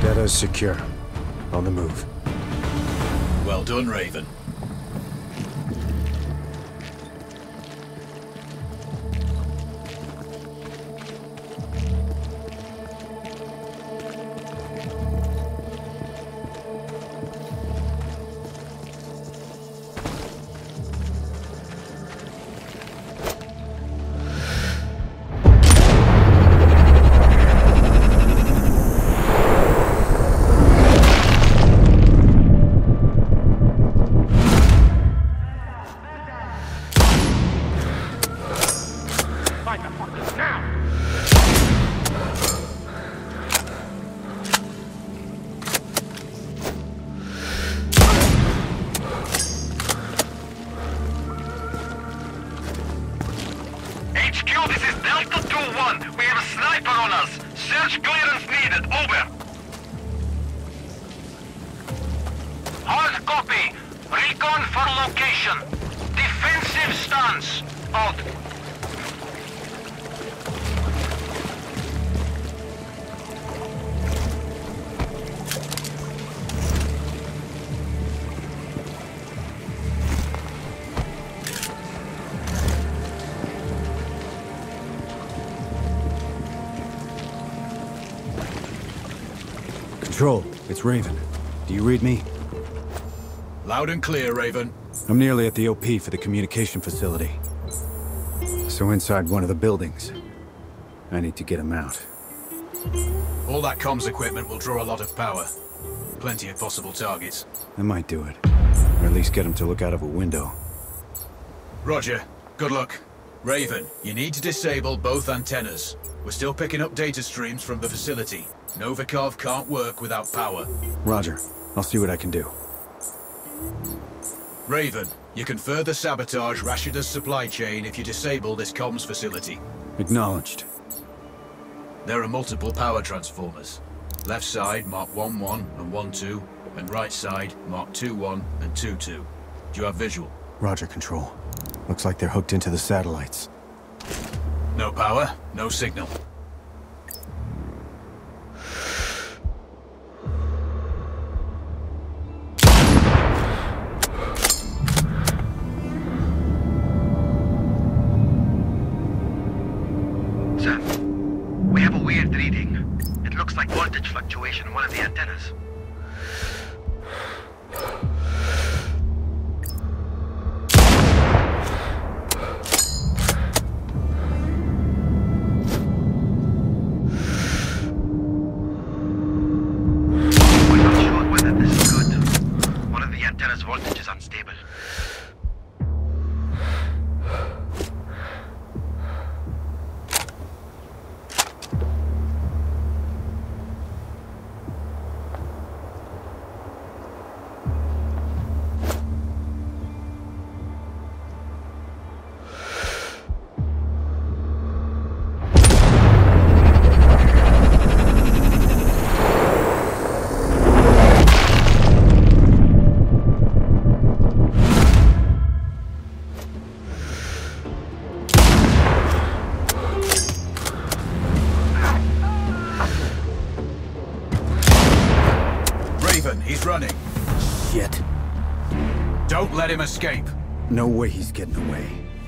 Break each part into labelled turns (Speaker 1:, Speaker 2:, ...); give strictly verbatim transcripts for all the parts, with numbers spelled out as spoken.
Speaker 1: Data is secure. On the move.
Speaker 2: Well done, Raven.
Speaker 1: Control, it's Raven. Do you read me?
Speaker 2: Loud and clear, Raven.
Speaker 1: I'm nearly at the O P for the communication facility. So inside one of the buildings. I need to get him out.
Speaker 2: All that comms equipment will draw a lot of power. Plenty of possible targets.
Speaker 1: I might do it. Or at least get him to look out of a window.
Speaker 2: Roger. Good luck. Raven, you need to disable both antennas. We're still picking up data streams from the facility. Novikov can't work without power.
Speaker 1: Roger. I'll see what I can do.
Speaker 2: Raven, you can further sabotage Rashida's supply chain if you disable this comms facility.
Speaker 1: Acknowledged.
Speaker 2: There are multiple power transformers. Left side mark one one and one two, and right side mark two one and two two. Do you have visual?
Speaker 1: Roger, Control. Looks like they're hooked into the satellites.
Speaker 2: No power, no signal.
Speaker 3: Sir, we have a weird reading. It looks like voltage fluctuation in one of the antennas. We're not sure whether this is good. One of the antenna's voltage is unstable.
Speaker 2: He's running.
Speaker 1: Shit.
Speaker 2: Don't let him escape.
Speaker 1: No way he's getting away.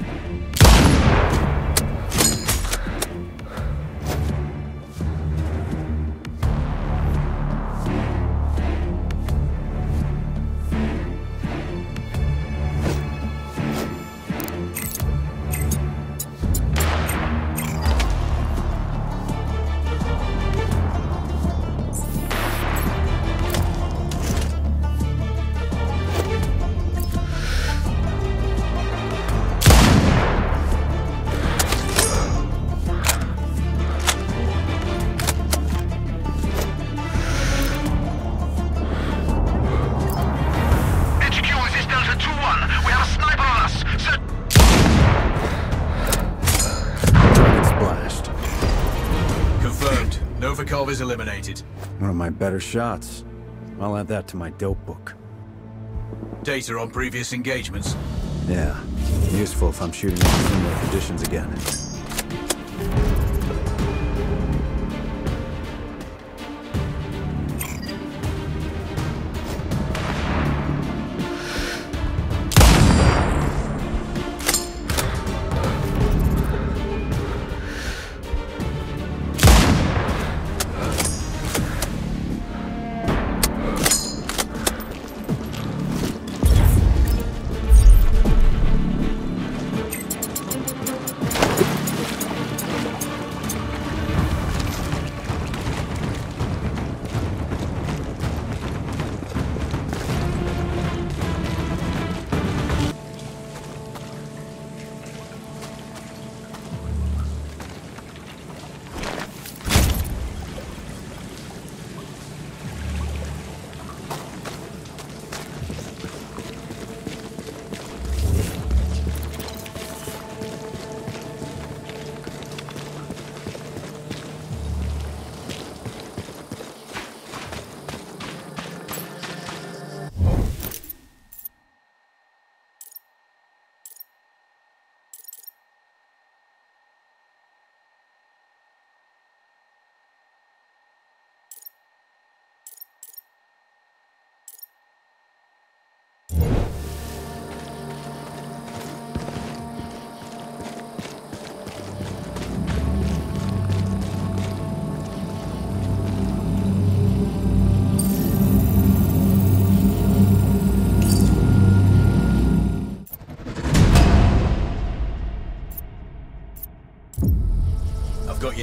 Speaker 2: Novikov is eliminated.
Speaker 1: One of my better shots. I'll add that to my dope book.
Speaker 2: Data on previous engagements?
Speaker 1: Yeah. Useful if I'm shooting in similar conditions again.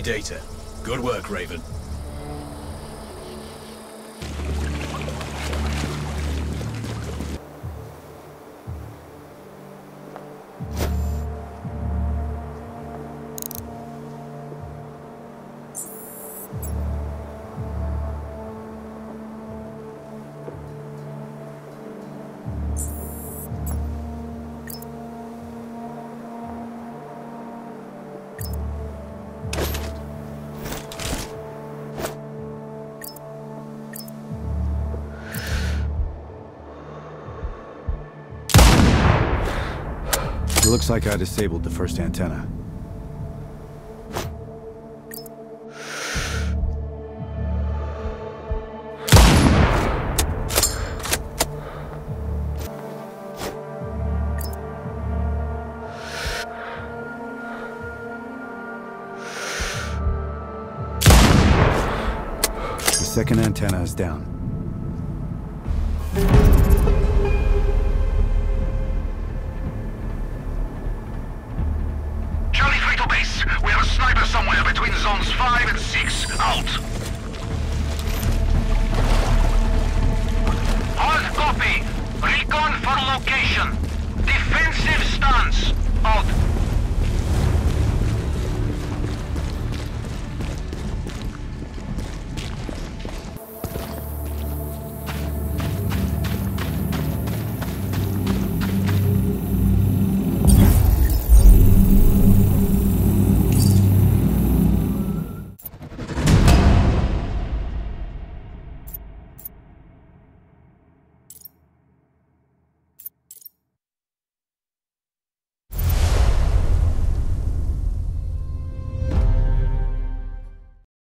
Speaker 2: data. Good work, Raven.
Speaker 1: It looks like I disabled the first antenna. The second antenna is down.
Speaker 3: Charlie three to base. We have a sniper somewhere between zones five and six. Out.